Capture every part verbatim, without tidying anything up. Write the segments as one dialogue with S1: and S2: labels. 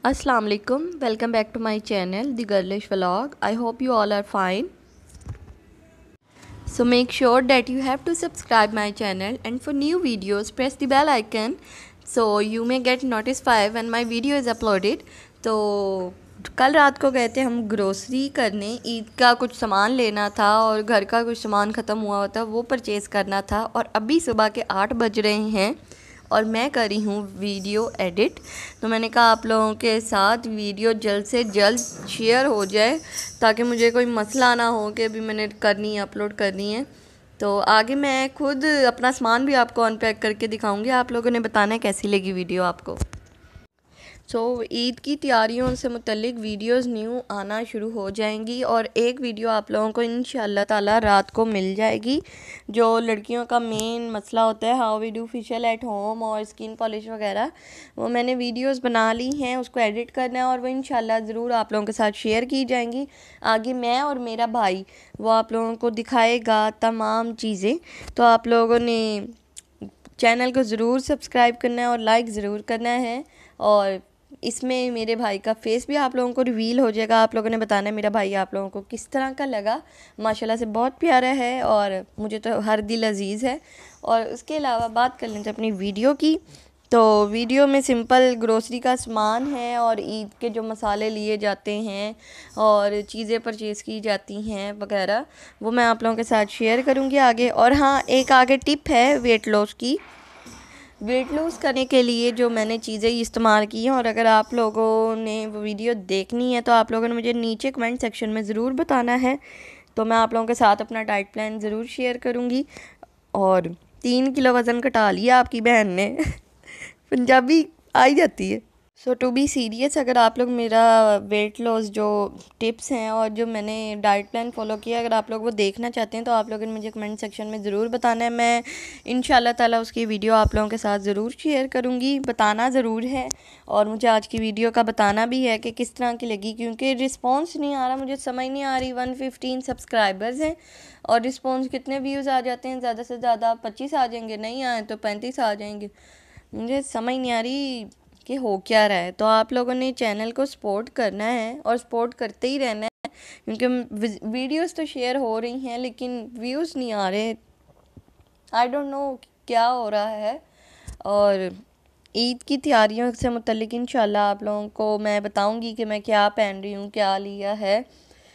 S1: Assalamu alaikum. Welcome back to my channel, The Girlish Vlog. I hope you all are fine. So make sure that you have to subscribe my channel, and for new videos press the bell icon so you may get notified when my video is uploaded. तो कल रात को गए थे हम grocery करने, ईद का कुछ सामान लेना था और घर का कुछ सामान ख़त्म हुआ था, वो परचेज़ करना था। और अभी सुबह के आठ बज रहे हैं और मैं कर रही हूँ वीडियो एडिट। तो मैंने कहा आप लोगों के साथ वीडियो जल्द से जल्द शेयर हो जाए ताकि मुझे कोई मसला ना हो कि अभी मैंने करनी है, अपलोड करनी है। तो आगे मैं खुद अपना सामान भी आपको अनपैक करके दिखाऊंगी, आप लोगों ने बताना है कैसी लगी वीडियो आपको। सो so, ईद की तैयारियों से मुतल्लिक वीडियोस न्यू आना शुरू हो जाएंगी और एक वीडियो आप लोगों को इंशाल्लाह ताला रात को मिल जाएगी। जो लड़कियों का मेन मसला होता है, how we do facial at home और स्किन पॉलिश वगैरह, वो मैंने वीडियोस बना ली हैं, उसको एडिट करना है और वो इंशाल्लाह ज़रूर आप लोगों के साथ शेयर की जाएंगी। आगे मैं और मेरा भाई वो आप लोगों को दिखाएगा तमाम चीज़ें। तो आप लोगों ने चैनल को ज़रूर सब्सक्राइब करना है और लाइक ज़रूर करना है। और इसमें मेरे भाई का फेस भी आप लोगों को रिवील हो जाएगा। आप लोगों ने बताना है मेरा भाई आप लोगों को किस तरह का लगा। माशाल्लाह से बहुत प्यारा है और मुझे तो हर दिल अजीज़ है। और उसके अलावा बात कर लेते हैं अपनी वीडियो की। तो वीडियो में सिंपल ग्रोसरी का सामान है और ईद के जो मसाले लिए जाते हैं और चीज़ें परचेज़ की जाती हैं वगैरह, वो मैं आप लोगों के साथ शेयर करूँगी आगे। और हाँ, एक आगे टिप है वेट लॉस की। वेट लूज़ करने के लिए जो मैंने चीज़ें इस्तेमाल की हैं, और अगर आप लोगों ने वो वीडियो देखनी है तो आप लोगों ने मुझे नीचे कमेंट सेक्शन में ज़रूर बताना है। तो मैं आप लोगों के साथ अपना डाइट प्लान ज़रूर शेयर करूँगी। और तीन किलो वज़न घटा लिया आपकी बहन ने पंजाबी आ ही जाती है। सो टू बी सीरियस, अगर आप लोग मेरा वेट लॉस जो टिप्स हैं और जो मैंने डाइट प्लान फॉलो किया, अगर आप लोग वो देखना चाहते हैं तो आप लोगों ने मुझे कमेंट सेक्शन में ज़रूर बताना है। मैं इंशाल्लाह ताला उसकी वीडियो आप लोगों के साथ ज़रूर शेयर करूँगी। बताना ज़रूर है और मुझे आज की वीडियो का बताना भी है कि किस तरह की लगी, क्योंकि रिस्पॉन्स नहीं आ रहा, मुझे समझ नहीं आ रही। वन फिफ्टीन सब्सक्राइबर्स हैं और रिस्पॉन्स कितने व्यूज़ आ जाते हैं, ज़्यादा से ज़्यादा पच्चीस आ जाएंगे, नहीं आए तो पैंतीस आ जाएंगे। मुझे समझ नहीं आ रही कि हो क्या रहा है। तो आप लोगों ने चैनल को सपोर्ट करना है और सपोर्ट करते ही रहना है, क्योंकि वीडियोस तो शेयर हो रही हैं लेकिन व्यूज़ नहीं आ रहे। आई डोंट नो क्या हो रहा है। और ईद की तैयारियों से मुतल्लिक इंशाल्लाह आप लोगों को मैं बताऊंगी कि मैं क्या पहन रही हूँ, क्या लिया है।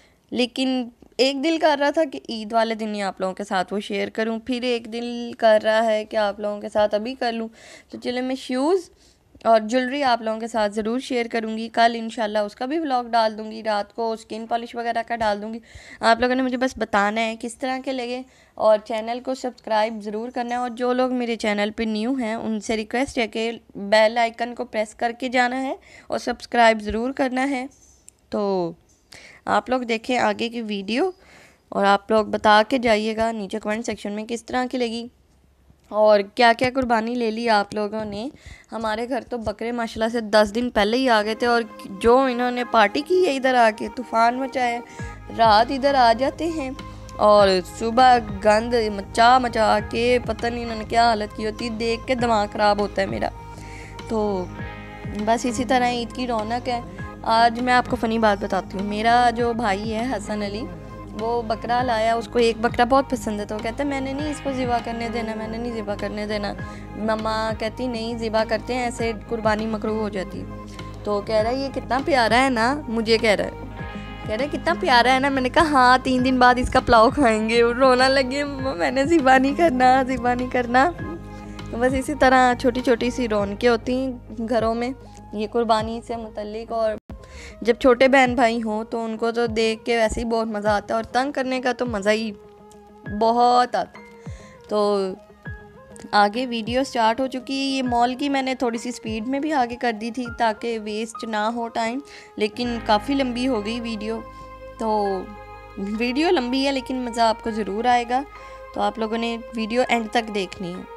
S1: लेकिन एक दिल कर रहा था कि ईद वाले दिन ही आप लोगों के साथ वो शेयर करूं, फिर एक दिल कर रहा है कि आप लोगों के साथ अभी कर लूं। तो चले मैं शूज़ और ज्वेलरी आप लोगों के साथ ज़रूर शेयर करूंगी। कल इंशाल्लाह उसका भी व्लॉग डाल दूंगी, रात को स्किन पॉलिश वगैरह का डाल दूंगी। आप लोगों ने मुझे बस बताना है किस तरह के लगे और चैनल को सब्सक्राइब ज़रूर करना है। और जो लोग मेरे चैनल पे न्यू हैं उनसे रिक्वेस्ट है कि बेल आइकन को प्रेस करके जाना है और सब्सक्राइब ज़रूर करना है। तो आप लोग देखें आगे की वीडियो और आप लोग बता के जाइएगा नीचे कमेंट सेक्शन में किस तरह की लगी और क्या क्या कुर्बानी ले ली आप लोगों ने। हमारे घर तो बकरे माशाल्लाह से दस दिन पहले ही आ गए थे और जो इन्होंने पार्टी की है इधर आके, तूफ़ान मचाया, रात इधर आ जाते हैं और सुबह गंद मचा मचा के पता नहीं इन्होंने क्या हालत की होती, देख के दिमाग ख़राब होता है मेरा। तो बस इसी तरह ईद की रौनक है। आज मैं आपको फ़नी बात बताती हूँ। मेरा जो भाई है हसन अली, वो बकरा लाया, उसको एक बकरा बहुत पसंद है। तो कहता है मैंने नहीं इसको ज़िबा करने देना, मैंने नहीं ज़िबा करने देना। मम्मा कहती नहीं ज़िबा करते हैं, ऐसे कुर्बानी मकरूह हो जाती है। तो कह रहा है ये कितना प्यारा है ना, मुझे कह रहा है कह रहा है कितना प्यारा है ना। मैंने कहा हाँ, तीन दिन बाद इसका पुलाव खाएंगे। रोना लगे, मैंने ज़िबा नहीं करना, ज़िबा नहीं करना। तो बस इसी तरह छोटी छोटी सी रौनकें होती हैं घरों में ये कुर्बानी से मुतल्लिक। और जब छोटे बहन भाई हों तो उनको तो देख के वैसे ही बहुत मज़ा आता है और तंग करने का तो मज़ा ही बहुत आता। तो आगे वीडियो स्टार्ट हो चुकी है। ये मॉल की मैंने थोड़ी सी स्पीड में भी आगे कर दी थी ताकि वेस्ट ना हो टाइम, लेकिन काफ़ी लंबी हो गई वीडियो। तो वीडियो लंबी है लेकिन मज़ा आपको ज़रूर आएगा। तो आप लोगों ने वीडियो एंड तक देखनी है।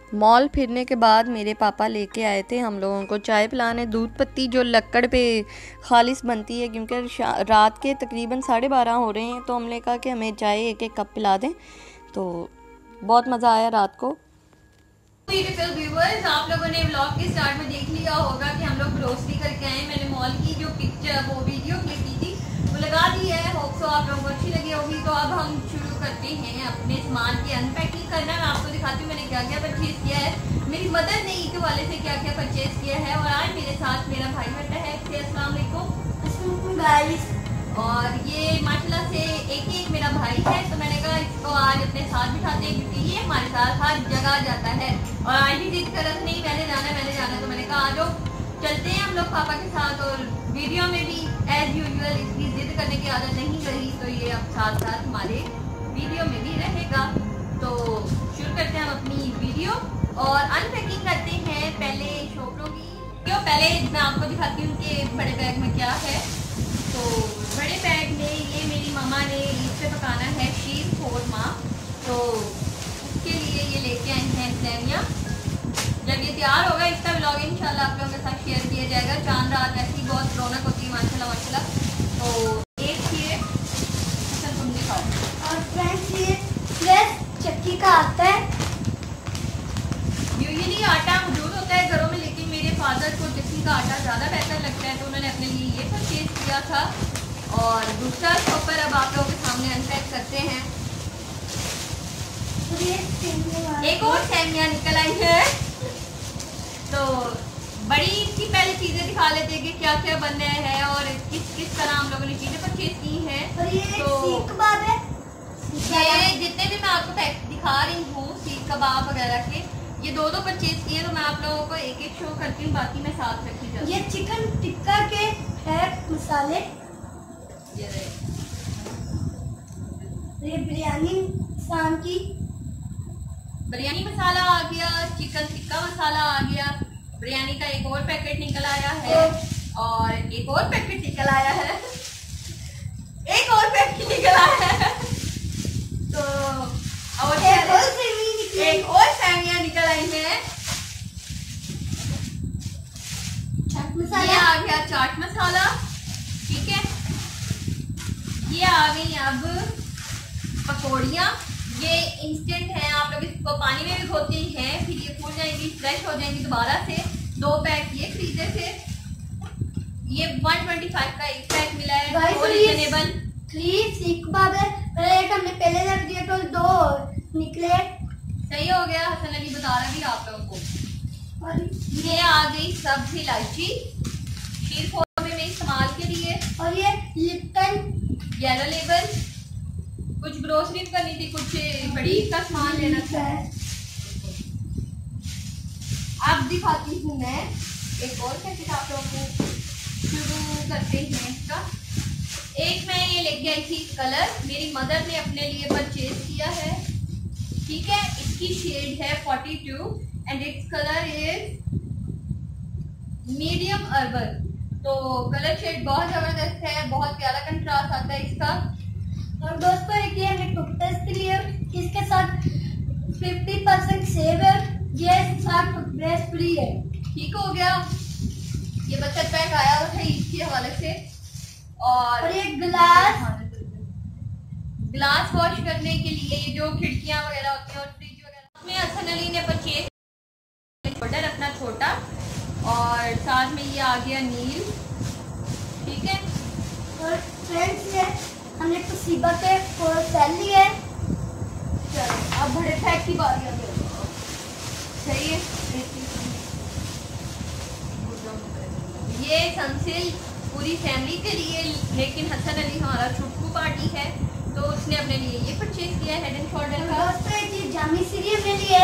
S1: मॉल फिरने के बाद मेरे पापा लेके आए थे हम लोगों को चाय पिलाने, दूध पत्ती जो लक्कड़ पे खालिस बनती है, क्योंकि रात के तकरीबन साढ़े बारह हो रहे हैं, तो हमने कहा कि हमें चाय एक एक कप पिला दें। तो बहुत मज़ा आया रात को। ब्यूटीफुल व्यूअर्स, आप लोगों ने व्लॉग के स्टार्ट में देख लिया होगा कि हम लोग ग्रोसरी करके आए। मैंने मॉल की जो पिक्चर वो वीडियो क्लिक की थी वो लगा दी है, होप सो आप लोगों को अच्छी लगी होगी। तो अब हम शुरू करते हैं अपने सामान की अनपैकिंग करना। मैं आपको दिखाती हूँ मैंने क्या क्या परचेज किया है, मेरी मदर ने ईद वाले से क्या क्या परचेज किया है। और आज मेरे साथ मेरा भाई बैठा है। अस्सलाम वालेकुम गाइस। और ये माशाल्लाह से एक एक मेरा भाई है, तो मैंने कहा इसको आज अपने साथ बिठाते हैं क्योंकि ये हमारे साथ हर जगह जाता है। और आज भी जिद कर रहा नहीं मैंने जाना मैंने जाना, तो मैंने कहा आ जाओ चलते हैं हम लोग पापा के साथ। और वीडियो में भी एज यूजुअल इसकी जिद करने की आदत नहीं रही, तो ये अब साथ साथ हमारे वीडियो में भी रहेगा। तो शुरू करते हैं हम अपनी वीडियो और अनपैकिंग करते हैं पहले शॉपरों की। तो पहले मैं आपको दिखाती हूँ कि बड़े बैग में क्या है। तो बड़े बैग में ये मेरी मम्मा ने ईद पे पकाना है शीर खोरमा, तो उसके लिए ये लेके आई हैं सेमियाँ। जब ये तैयार होगा इसका व्लॉग इंशाल्लाह आप लोगों के साथ शेयर किया जाएगा। चांद रात ऐसी बहुत रौनक होती है माशाल्लाह माशाल्लाह। तो एक ये अच्छा तुम दिखाओ।
S2: और फ्रेंड्स ये फ्रेश चक्की का आता है।
S1: यूजुअली आटा मौजूद होता है घरों में, लेकिन मेरे फादर को चक्की का आटा ज़्यादा बेहतर लगता है, तो उन्होंने अपने लिए ये परचेज किया था। और दूसरा शॉपर अब आप लोगों के सामने अनपैक करते हैं। एक और सेमियाँ निकल आई है, तो बड़ी की पहले चीजें दिखा लेते हैं कि क्या क्या बन रहा है और किस किस तरह हम लोगों ने चीजें परचेज की हैं।
S2: और ये
S1: तो
S2: सीख कबाब है।
S1: ये जितने भी मैं आपको पैक दिखा रही हूँ सीख कबाब वगैरह के, ये दो दो परचेज किए, तो मैं आप लोगों को एक एक शो करती हूँ, बाकी मैं साथ रखी जाती हूँ।
S2: ये चिकन टिक्का के है मसाले।
S1: ये
S2: ये बिरयानी शाम की
S1: बिरयानी मसाला आ गया, चिकन टिक्का मसाला आ गया, बिरयानी का एक और पैकेट निकल आया है, और एक और पैकेट निकल आया है, एक और पैकेट निकल आया है। तो और
S2: एक और सेमी निकली।
S1: एक और सेमियां निकल आई हैं।
S2: चाट
S1: ये
S2: मसाला
S1: आ गया चाट मसाला, ठीक है। ये आ गई अब पकौड़ियाँ, ये इंस्टेंट है, आप लोग इसको पानी में भिगोते हैं, फिर ये फूल जाएंगी, फ्रेश हो जाएंगी दोबारा से। दो पैक ये खरीदे थे, ये एक सौ पच्चीस का एक पैक मिला है,
S2: Guys,
S1: और
S2: ये
S1: रिजनेबल।
S2: थ्री सीख कबाब है। पहले एक हमने पहले रख दिया तो दो निकले।
S1: सही हो गया, हसन अली बता रहा भी आप लोगों को।
S2: और
S1: ये आ गई सब्ज इलायची शीर खोरमे में इस्तेमाल के लिए,
S2: और ये लिप्टन
S1: येलो लेबल। कुछ ग्रोसरी करनी थी, कुछ बड़ी का सामान लेना था। अब दिखाती हूँ मैं एक और पैकेट आप लोगों को, शुरू करते हैं इसका। एक मैं ये लेके आई थी कलर, मेरी मदर ने अपने लिए परचेज किया है, ठीक है। इसकी शेड है forty two and it's colour is medium urban. तो कलर शेड बहुत जबरदस्त है, बहुत प्यारा कंट्रास्ट आता है इसका।
S2: और दोस्तों एक ये हमने टूथपेस्ट के लिए, इसके साथ पचास परसेंट सेव है, ये साथ टूथपेस्ट फ्री है।
S1: ठीक हो गया, ये बचत पैक आया हुआ था ईद के हवाले से। और,
S2: और ये ग्लास
S1: ग्लास वॉश करने के लिए ये जो खिड़कियां वगैरह होती हैं और फ्रिज वगैरह में हसन अली ने परचेज ऑर्डर अपना छोटा, और साथ में ये आ गया नील, ठीक है।
S2: और फ्रेंड्स ये हमने तोशिबा के फोर सेल लिए।
S1: चलो अब बड़े पैक की बारी आ गई, सही है। ये सनसिल्क पूरी फैमिली के लिए, लेकिन हसन अली हमारा छुटकू पार्टी है, तो उसने अपने लिए ये परचेज किया है हेड एंड शोल्डर का।
S2: दोस्तों एक ये जामी सीरी हमने लिए।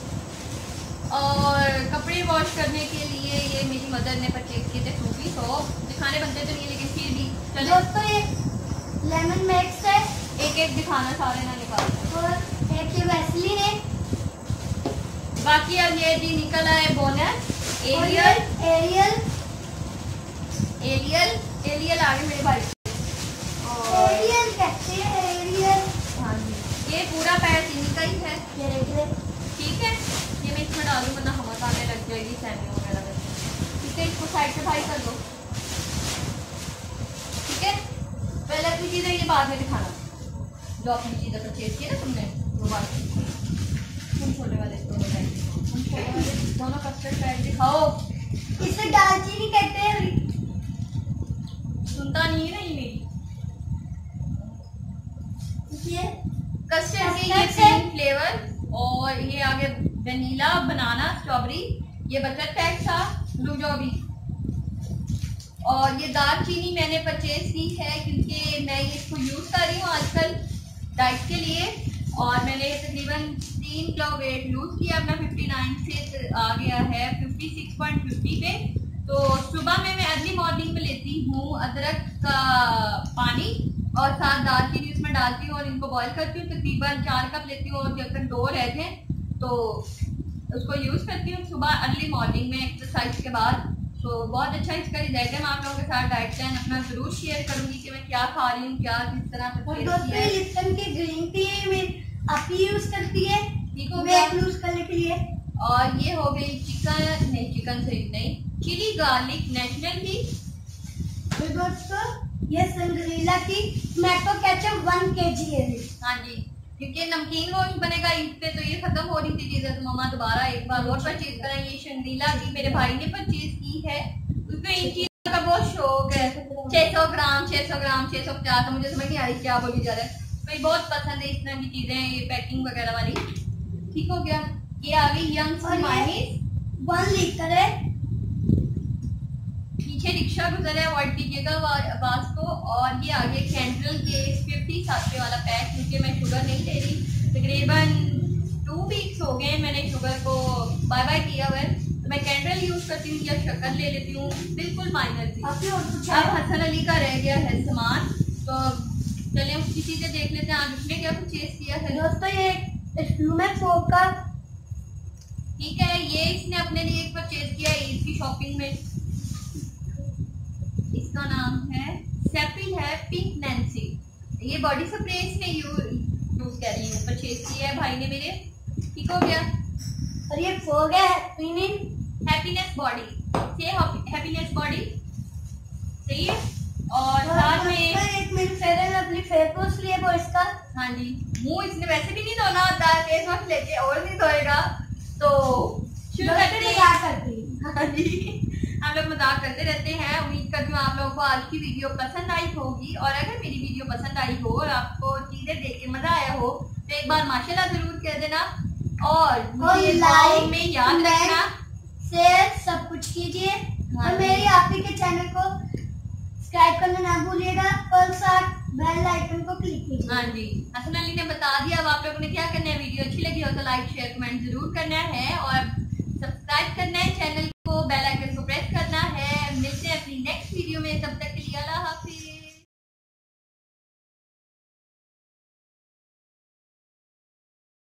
S1: और कपड़े वॉश करने के लिए ये मेरी मदर ने परचेज किए थे टू पीस, तो दिखाने बनते तो नहीं, लेकिन फिर भी चलो।
S2: दोस्तों ये लेमन मैक्स है,
S1: एक एक दिखाना, सारे ना निकालना।
S2: और एक ये वैसलीन है।
S1: बाकी अब ये जी निकल आए बोनस
S2: और ये
S1: एरियल
S2: एरियल
S1: एरियल एरियल आगे मेरे भाई। और
S2: एरियल कहते हैं एरियल।
S1: हाँ जी, ये पूरा पैर इन्हीं का ही है,
S2: ये देख ले।
S1: ठीक है। ये मैं इसमें ये बाद में दिखाना जो अपनी चीज़ें परचेज की ना तुमने वो बात। तुम छोटे वाले दोनों पैकेट तुम छोटे वाले दोनों कस्टर्ड पैकेट दिखाओ।
S2: इसे दालचीनी कहते हैं।
S1: सुनता नहीं है ना ये मेरी।
S2: ये
S1: कस्टर्ड के ये तीन फ्लेवर और ये आगे वनीला, बनाना, स्ट्रॉबेरी, ये बटर पैक था ब्लू जॉबी। और ये दालचीनी मैंने परचेज की है क्योंकि मैं इसको यूज़ कर रही हूँ आजकल डाइट के लिए। और मैंने तकरीबन तीन किलो वेट लूज किया अपना, फिफ्टी नाइन से आ गया है फिफ्टी सिक्स पॉइंट फिफ्टी पे। तो सुबह में मैं अर्ली मॉर्निंग में लेती हूँ अदरक का पानी और साथ दालचीनी उसमें डालती हूँ और इनको बॉईल करती हूँ। तकरीबन चार कप लेती हूँ और जब तक दो रहते हैं तो उसको यूज़ करती हूँ सुबह अर्ली मॉर्निंग में एक्सरसाइज के बाद। तो बहुत अच्छा इसका रिजल्ट है। मैं आप लोगों के साथ डाइट प्लान अपना जरूर शेयर करूंगी कि मैं क्या खा रही हूँ, क्या किस तरह
S2: दोस्तों लिप्टन की ग्रीन टी में आप ही यूज करती है
S1: ठीक हो
S2: वेट लूज करने के लिए।
S1: और ये हो गई चिकन नहीं चिकन से नहीं चिली गार्लिक नेशनल की।
S2: तो दोस्तों ये संग्रीला की टोमेटो केचप वन केजी है।
S1: हाँ जी, क्योंकि नमकीन रोस्ट बनेगा ईद पे तो ये खत्म हो रही थी चीजें, तो मम्मा दोबारा एक बार और परचेज करें। ये शंगरीला की मेरे भाई ने परचेज की है, उसमें इन चीजों का बहुत शौक है। छह सौ ग्राम छह सौ ग्राम छह सौ पचास मुझे समझ नहीं आ रही क्या बोली जा रहा है। मुझे बहुत पसंद है इस तरह की चीजें, ये पैकिंग वगैरह वाली। ठीक हो गया। ये आ गई यंग मायोनीज
S2: वन लीटर है।
S1: पीछे रिक्शा गुजर है, अवॉइड कीजिएगा आवाज को। और ये आगे कैंडल के फिफ्टी सात वाला पैक, क्योंकि मैं शुगर नहीं ले रही। तकरीबन टू वीक्स हो गए मैंने शुगर को बाय बाय किया हुआ है, तो मैं कैंडल यूज करती हूँ या शक्कर ले लेती हूँ, बिल्कुल माइनर थी। अब हसन अली का रह गया है सामान, तो चलिए उसकी चीजें देख लेते हैं आज उसने क्या परचेज किया है।
S2: दोस्तों ये ह्यूमन फोक का
S1: ठीक है, ये इसने अपने लिए एक परचेज किया ईद की शॉपिंग में। इसका नाम है सेपिल है पिंक नैंसी। ये बॉडी स्प्रे इसने यूज कर रही है परचेज किया है भाई ने मेरे। ठीक हो गया।
S2: और ये फोग है
S1: हैप्पीनेस बॉडी से हैप्पीनेस बॉडी सही है। और साथ में
S2: एक मेरी fair and lovely face wash लिए वो इसका।
S1: हाँ जी, मुंह इसने वैसे भी नहीं धोना होता है, फेस वॉश लेके और नहीं धोएगा। तो शुरू करते हैं। हाँ जी, हम लोग मजाक करते रहते हैं। उम्मीद करती हूँ आप लोगों को आज की वीडियो पसंद आई होगी, और अगर मेरी वीडियो पसंद आई हो और आपको चीजें देख के मजा आया हो तो एक बार माशाल्लाह जरूर कह देना। और मुझे लाइक में याद रखना,
S2: शेयर सब कुछ कीजिए।
S1: हाँ
S2: और मेरी आप ही के चैनल को सब्सक्राइब करना ना भूलिएगा और साथ बेल आइकन को क्लिक कीजिए।
S1: हाँ जी, हसन अली ने बता दिया। अब आप लोगों ने क्या करना है, वीडियो अच्छी लगी हो तो लाइक शेयर कमेंट जरूर करना है और सब्सक्राइब करना है चैनल को, बेल आइकन को